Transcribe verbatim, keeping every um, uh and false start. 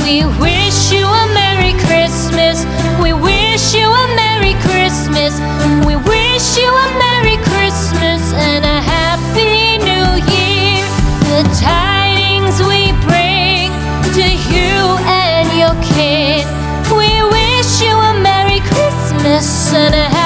We wish you a Merry Christmas. We wish you a Merry Christmas. We wish you a Merry Christmas and a Happy New Year. The tidings we bring to you and your kin. We wish you a Merry Christmas and a